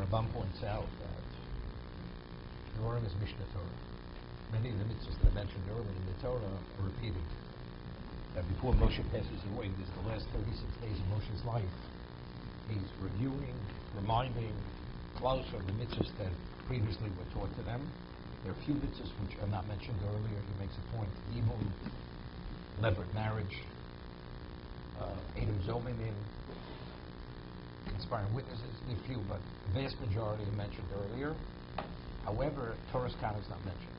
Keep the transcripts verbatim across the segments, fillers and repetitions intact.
Rambam points out that Purim is Mishnah Torah. Many of the mitzvahs that I mentioned earlier in the Torah are repeated. That before Moshe passes away, this is the last thirty-six days of Moshe's life. He's reviewing, reminding close of the mitzvahs that previously were taught to them. There are a few mitzvahs which are not mentioned earlier. He makes a point. Ibum, levirate marriage, uh, Edom Zominim, conspiring witnesses, a few, but the vast majority are mentioned earlier. However, Torah's Kahanim is not mentioned.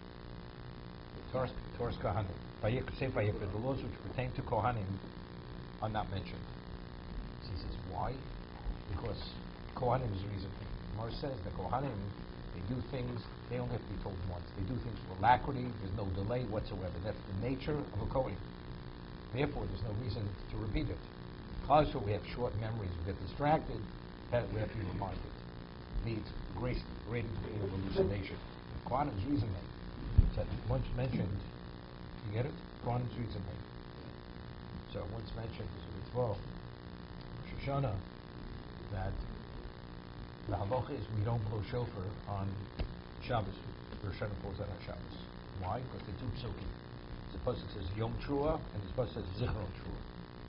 Torah's, Torah's Kahanim, the laws which pertain to Kohanim are not mentioned. So he says, why? Because Kohanim is the reason. Gemara says that Kohanim, they do things, they only have to be told once. They do things with alacrity, there's no delay whatsoever. That's the nature of a Kohen. Therefore, there's no reason to repeat it. Also, we have short memories, we get distracted, we have to be reminded. Leads great, great degree of hallucination. Kohanim's reason made. So once mentioned, you get it? Kohanim's reason made. So once mentioned is a mitzvah, Shoshana, that the halacha is we don't blow shofar on Shabbos. Rosh Hashanah falls out on Shabbos. Why? Because the two psukim. The pasuk says Yom Trua and the pasuk says Zichron Trua.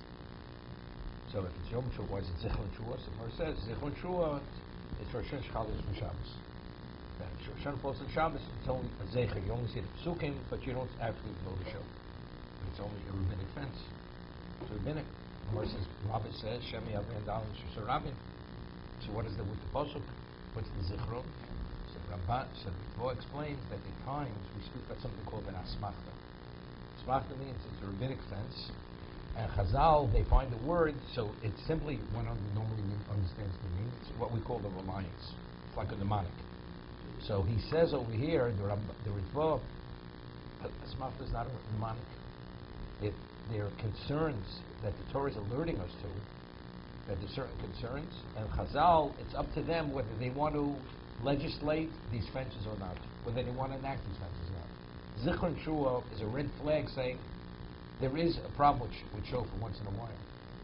So if it's Yom Trua, why is it Zichron Trua? So the says Zichron Trua, it's Rosh Hashanah Shabbos from Shabbos. Then Rosh Hashanah falls on Shabbos. It's only a zecher. You only see the psukim, but you don't actually blow the shofar. But it's only a rabbinic fence. It's rabbinic. The says Rabbi says Shemi Avin Dalim Shusar Rabin. So what is the with the pasuk? What's the zichron? So Ramban, so the Torah explains that at times we speak about something called an asmachta. Asmachta means it's a rabbinic fence, and Chazal they find the word, so it's simply one normally understands the meaning. It's what we call the reliance. It's like a mnemonic. So he says over here the the Ritva, asmachta is not a mnemonic. It there are concerns that the Torah is alerting us to. That there's certain concerns, and Chazal, it's up to them whether they want to legislate these fences or not, whether they want to enact these fences or not. Zichron Trua is a red flag saying there is a problem with, with shofar once in a while.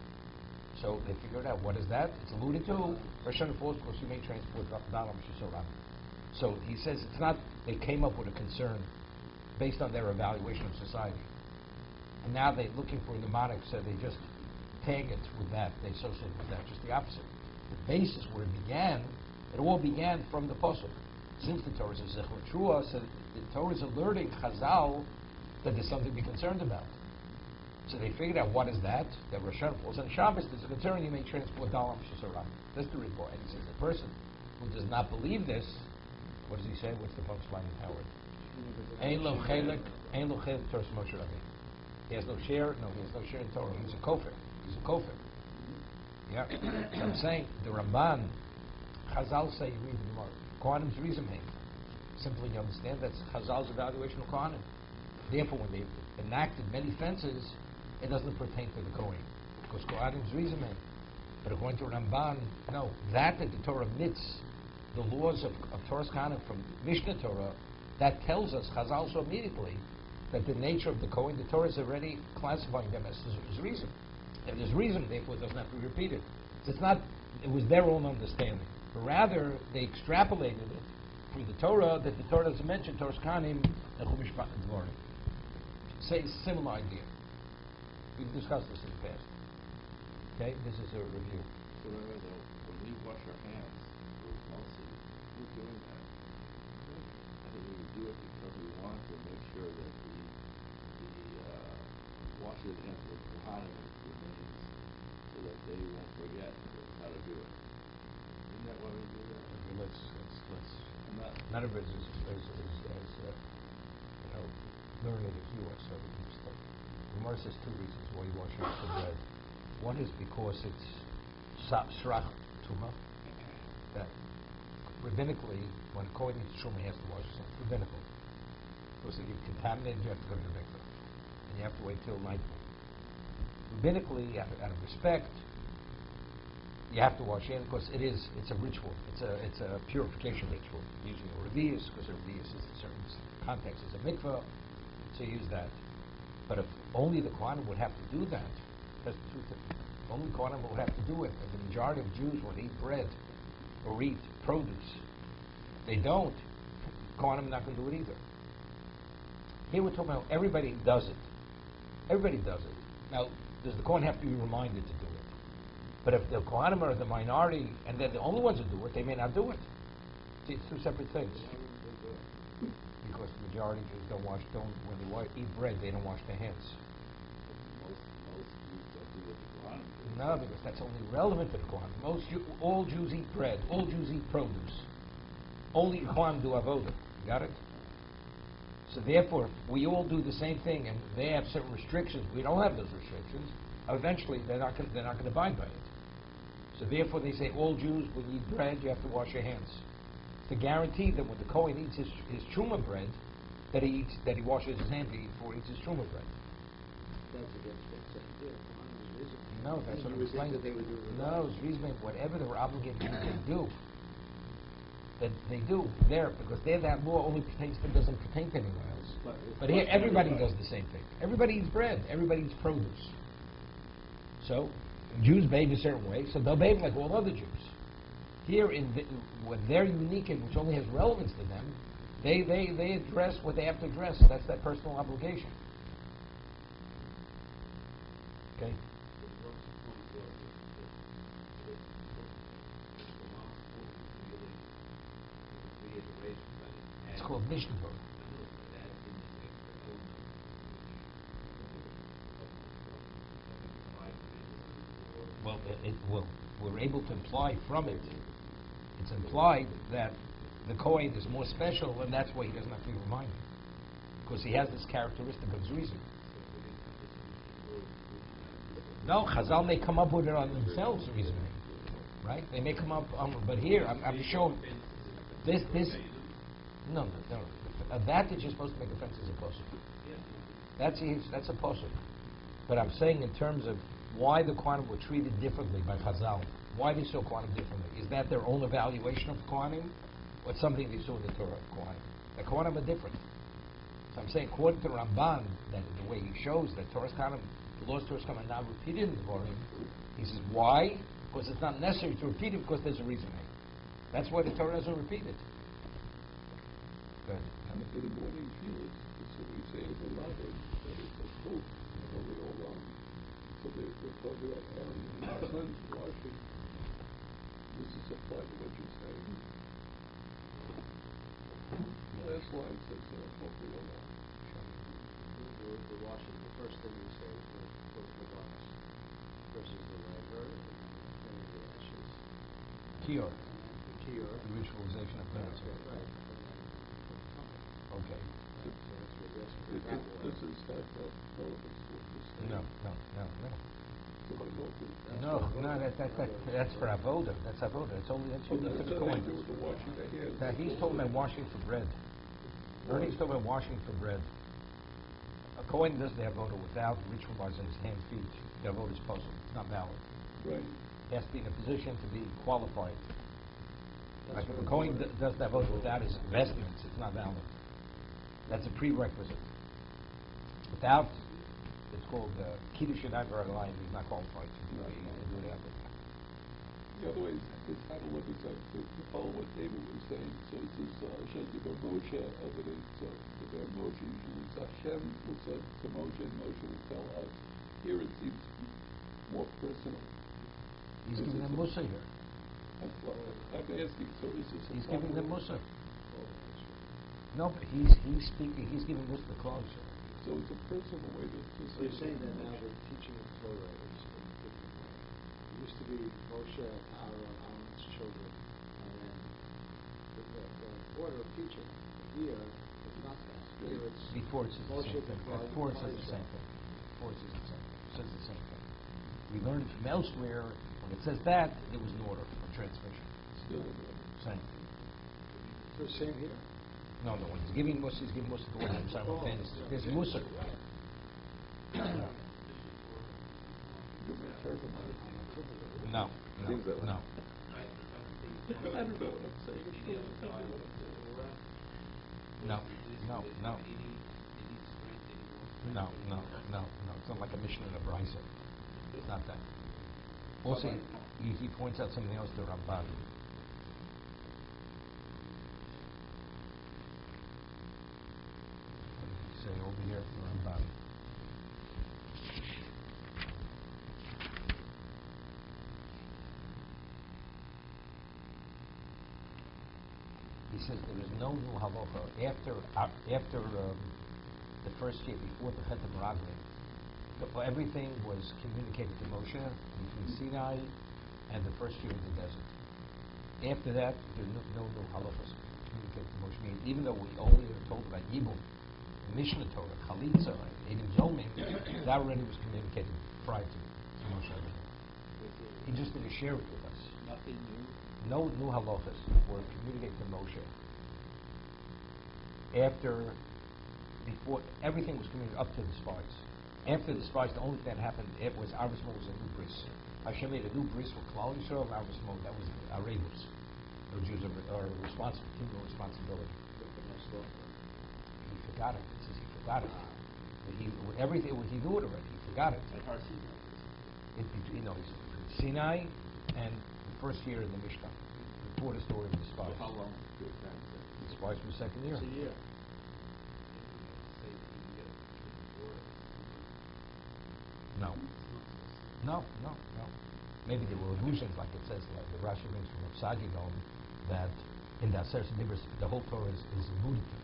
So they figured out what is that? It's alluded to. Rosh Hashanah falls because you may transport Dalam Shisoram. So he says it's not they came up with a concern based on their evaluation of society, and now they're looking for a mnemonic, so they just tag it with that, they associate with that, just the opposite. The basis where it began, it all began from the pasuk. Since the Torah is Zichron Trua, so the Torah is alerting Chazal that there's something to be concerned about. So they figured out what is that, that Rosh Hashanah falls on Shabbos, there's a concern you may transport Dalam Shisoram. That's the report. And he says the person who does not believe this, what does he say? What's the punchline in Howard? Ein lo chelik, ein lo chelik Torah Moshe Rabbeinu. He has no share, no, he has no share in Torah. He's a kofir. He's a kofir. Yeah. So I'm saying the Ramban, Chazal say, you read the Gemara, Kohanim's reasoning. Simply you understand that's Chazal's evaluation of Kohanim. Therefore, when they enacted many fences, it doesn't pertain to the Kohen, because Kohanim's reasoning. But according to Ramban, no, that that the Torah omits the laws of, of Torah's Kohanim from Mishnah Torah, that tells us Chazal so immediately that the nature of the Kohen, the Torah is already classifying them as his reason. If there's reason, therefore it doesn't have to be repeated. So it's not, it was their own understanding. But rather, they extrapolated it through the Torah, that the Torah doesn't mention Torah's Kahanim and Chumash and Dvarim. Say similar idea. We've discussed this in the past. Okay, this is a review. So when we wash our hands, we're mostly we're doing that. I think we do it because we want to make sure that the the uh, washing the hands with Kohanim remains, so that they won't forget how to do it. Isn't that why we do that? Okay, let's let's let's. I'm not. None of it is as as, as uh, you know learned as you are. So we can just like. Gemara says two reasons why you wash your hands with bread. One is because it's shrach tuma. That rabbinically, when a kohen eats truma, he has to wash his hands. Rabbinical. Because if you contaminate, you have to go to the mikveh, and you have to wait till nightfall. Rabbinically, out of, out of respect, you have to wash your hands because it is it's a ritual. It's a it's a purification ritual. Using a revius because a revius is in certain context is a mikveh, so you use that. But if only the kohanim would have to do that, that's the truth. Only kohanim would have to do it. And the majority of Jews would eat bread or eat produce. If they don't, Kohanim are not going to do it either. Here we're talking about everybody does it. Everybody does it. Now, does the Kohen have to be reminded to do it? But if the Kohanim are the minority and they're the only ones who do it, they may not do it. See, it's two separate things. Because the majority of Jews don't wash, don't, when they wa- eat bread, they don't wash their hands. Most, most Jews don't do what the Quran does. No, because that's only relevant to the Kohanim. Most Jew, all Jews eat bread. All Jews eat produce. Only Kohanim do avodah. Got it? So therefore, if we all do the same thing, and they have certain restrictions. We don't have those restrictions. Eventually, they're not going. They're not going to abide by it. So therefore, they say all Jews, when you eat bread, you have to wash your hands. To guarantee that when the Kohen eats his, his truma bread, that he eats, that he washes his hands before he eats his truma bread. That's against what's said here. Quran is reasonable. No, that's what You I'm would think explaining. that they would do it No, it's reasoning. Whatever they're obligated to do, they do. That they do there because there that law only pertains to doesn't pertain to anywhere else. But it's But here, not everybody everybody. does the same thing. Everybody eats bread. Everybody eats produce. So, Jews behave a certain way, so they'll behave like all other Jews. Here, in the, what they're unique in, which only has relevance to them, they, they, they address what they have to address. That's their personal obligation. Okay? It's called Mishnah Torah. Well, it, it will. We're able to imply from it. It's implied that the Kohen is more special, and that's why he doesn't have to be reminded, because he has this characteristic of Zrizim. No, Chazal may come up with it on themselves, Zrizim, right? They may come up, um, but here I'm, I'm sure this this no no no. Uh, that that you're supposed to make a fence is a posuk. That's a, that's a posuk. But I'm saying in terms of why the Kohanim were treated differently by Chazal, why they saw Kohanim differently. Is that their own evaluation of Kohanim, or something they saw in the Torah of Kohanim? The Kohanim are different. So I'm saying, according to Ramban, that the way he shows that Torah's Kohanim, the laws of Torah's Kohanim are not repeated in the Torah, he says, why? Because it's not necessary to repeat it, because there's a reason. That's why the Torah doesn't repeat it. Good. And for the morning feelings, so we say it's a lot of that it's a coat, and over all along. So they they cover up Aaron and his sons washing. This is applied to what you're saying. The last line says uh, hopefully all along. The, the washing, the first thing you say is the, the, the box versus the laver and the ashes. Kior, The kior. the ritualization of That's cleansing. right, right. And then the tongue. Okay. So that's what this, It, that it, was. this is that that relevance with this thing. No, no, no, no. So I know that. No, no, that, that, that, that's for avoda. That's avoda. It's only that's Oh, unique to that's the nothing Kohen. to do with the washing the hands. Now he's talking about washing for bread. Ernie's talking about washing for bread. A Kohen does the avoda without ritualizing his hand feet. The avoda is possible. It's not valid. Right. He has to be in a position to be qualified. That's Like if what a I'm Kohen saying. d- does the avoda without his vestments, it's not valid. That's a prerequisite. Without, it's called uh, kiddush and line. He's not qualified to do, Right. to do the avoda. The other way is, is how to look at that, to, to follow what David was saying. So it says, uh, Hashem Dibar Moshe evidence, uh, Dibar Moshe usually is Hashem will say to Moshe, and Moshe will tell us. Here it seems more personal. He's This giving is them a- musa here. I'm, I'm asking, so is this a He's giving them proper- musa. Oh, that's right. No, but he's he's speaking. He's giving musa the clothes. So it's a personal way to, to So say. you're saying that now the teaching of Torah is in a different way. It used to be Moshe, Aaron, Aaron's children, and then the, the, the order of teaching here is not that. Here it's Before it says the Moshe same thing. to Christ, Before it says the Christ. same thing. Before it says the same thing. It says the same thing. We learned it from elsewhere. When it says that, there was an order of transmission. Still, uh, Same. So same here? No, no. When he's giving musa, he's giving musa to all of them simultaneously. There's musa. you may interpret it. No, no, Seems that way. no. I don't know what I'm saying. It's still tell me what I'm saying. No, no, no. No, no, no, no. It's not like a mission and a brisa. It's not that. Also, he, he points out something else to Ramban. say over here for Rambam. He says there is no new halacha after uh, after um, the first year before the Chet Meraglim. Everything was communicated to Moshe between Sinai and the first year in the desert. After that, there are no, no new halachas communicated to Moshe. Meaning, even though we only are told about Yibum, the Mishnah Torah, Chalitza, and Edim Zomim, that already was communicated prior to, to Moshe. He just didn't share it with us. Nothing new. No new halachas were communicated to Moshe. After, before, everything was communicated up to the spies. After the spies, the only thing that happened, it was Arvis Mo was a new bris. Hashem made a new bris for Klal Yisrael of Arvis Mo. That was our Arabus. The Jews are, are responsible, kingdom responsibility. He forgot it. It says he forgot it. He, everything, he knew it already. He forgot it. At Har Sinai. It, you know, he's Sinai and the first year in the Mishkan. The Torah story of the spies. So how long did that say? The spies were second year. It's a year. No. No, no, no. Maybe there were allusions, like it says, like the Rashi brings from Sagi Gaon, that in the Aseret Dibros, the whole Torah is, is alluded to.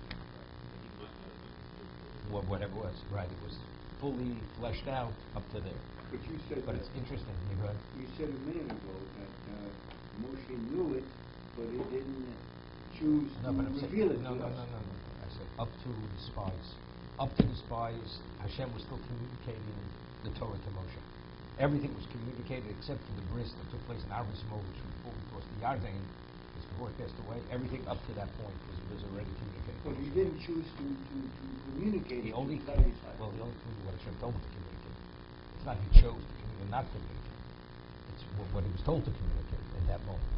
Wha- Whatever it was, right? It was fully fleshed out up to there. But you said But that, it's interesting. You go ahead. you said a minute ago that uh, Moshe knew it, but he didn't choose No, to but I'm saying, reveal it no, to no, us. no, no, no. I said up to the spies. Up to the spies, Hashem was still communicating the Torah to Moshe. Everything was communicated except for the bris that took place in Arvis Mo, which was before we crossed the Yarden, just before it passed away. Everything up to that point was, was already communicated. to But he Moshe. didn't choose to, to, to communicate He it only, to Klal Yisrael. well, he only communicated what Hashem told him to communicate. It's not he chose to communicate, not communicate. It's what, what he was told to communicate in that moment.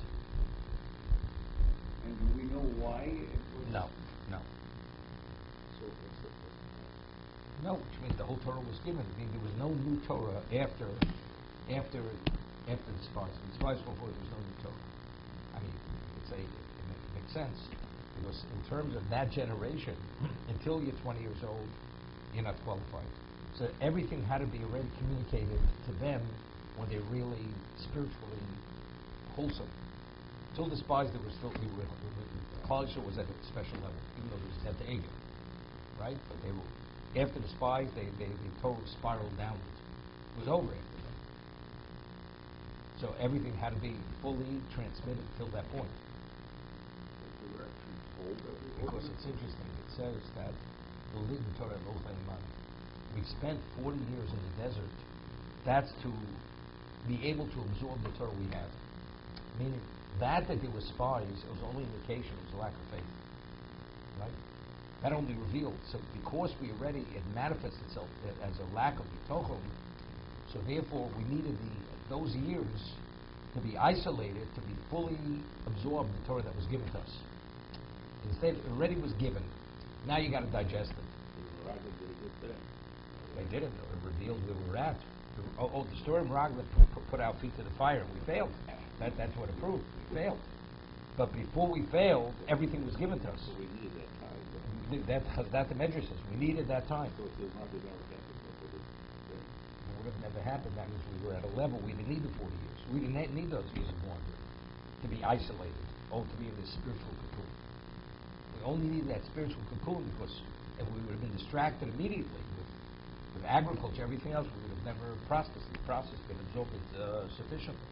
And do we know why it was? No, no. So what's the point? No, which means the whole Torah was given. I mean, there was no new Torah after, after, after the spies. The spies before there was no new Torah. I mean, you could say it, it, ma- it makes sense because in terms of that generation, until you're twenty years old, you're not qualified. So everything had to be already communicated to them when they're really spiritually wholesome. Till the spies, there was still we were, Klal Yisrael was at a special level, even though there was ten to eight, right? But they were. After the spies, they, they, the Torah spiraled downward. It was over after that. So everything had to be fully transmitted till that point. They were actually told every Because it's interesting. It says that the Lid Torah Lo Chayman, we spent forty years in the desert. That's to be able to absorb the Torah we have. Meaning that that there were spies, it was only indication, it was a lack of faith. Right? That only revealed. So because we already, it manifests itself as a lack of bitochon, so therefore we needed the those years to be isolated, to be fully absorbed the Torah that was given to us. Instead, it already was given. Now you got to digest it. The Meraglim did a good thing. They didn't. It revealed where we were at. The, oh, oh, the story of Meraglim put, put our feet to the fire. We failed. That, that's what it proved. We failed. But before we failed, everything was given to us. So we needed that time. But We need- That, that the Medrash says. We needed that time. so if the Meraglim never happened, what would it been? It would have never happened. That means we were at a level we didn't need the forty years. We didn't ha- need those years of wandering to be isolated, or to be in this spiritual cocoon. We only needed that spiritual cocoon because if we would have been distracted immediately with, with agriculture, everything else, we would have never processed it, processed it, absorbed it uh, sufficiently.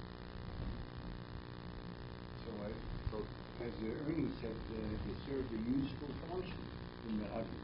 So, I, so as the Ernie said, uh, they served a useful function in the Hajj.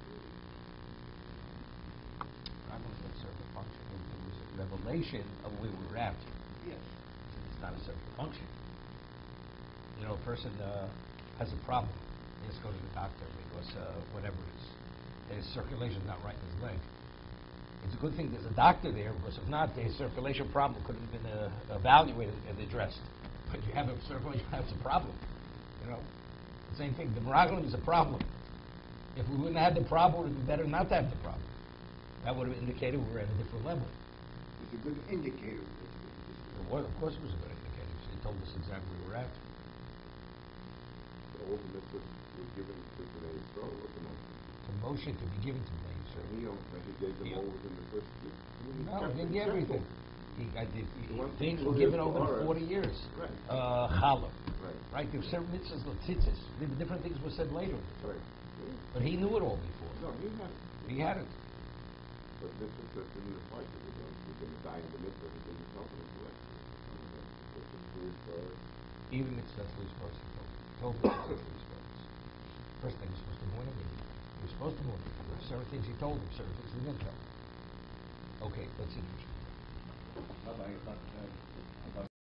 I don't think it served a function. It, it was a revelation of where we were at. Yes. It's not a certain function. You know, a person uh, has a problem. He has to go to the doctor because uh, whatever it is, his circulation's not right in his leg. It's a good thing there's a doctor there because if not, his circulation problem could have been uh, evaluated and addressed. But you have a circulation, that's a problem. You know, the same thing. The Meraglim is a problem. If we wouldn't have had the problem, it would be better not to have the problem. That would have indicated we were at a different level. It's a good indicator. It was, of course, it was a good indicator. It told us exactly where we're at. The old the mitzvah was given to Bnei Yisrael, or to Moshe? To Moshe to be given to Bnei And Yisrael. he, uh, he gave them Yeah. all within the first year. I mean, he No, kept- he didn't he get kept everything. them. He, I did, he, The one things thing were is given over the Torah. forty years. Right. Uh, challah. Right. Right, there were certain mitzvahs, tzitzis. The different things were said later. Right. But he knew it all before. No, he had it. He had it. But mitzvah says didn't apply to the ones who were going to die in the mitzvah. He didn't tell them to actually. Because it's Jewish Torah. Even mitzvah was supposed to tell. Told him mitzvah was supposed to. First thing, he was supposed to warn him. He was supposed to warn him. There were certain things he told him, certain things he didn't tell him. Okay, let's see. Rabbi, it's not, uh,